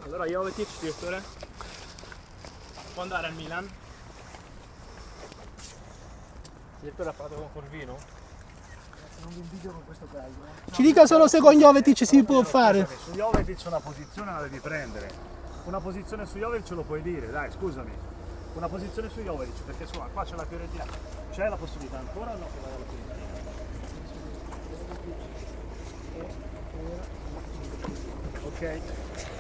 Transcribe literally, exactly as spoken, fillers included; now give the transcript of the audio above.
Allora Jovetic, direttore, può andare al Milan? Il direttore ha parlato con Corvino? Non vi invidio con questo caso. Eh. Ci dica solo se con Jovetic si può fare. Su Jovetic una posizione la devi prendere. Una posizione su Jovetic lo puoi dire, dai, scusami. Una posizione su Jovetic, perché insomma qua c'è la Fiorentina. C'è la possibilità ancora o no che vada alla Fiorentina? Ok.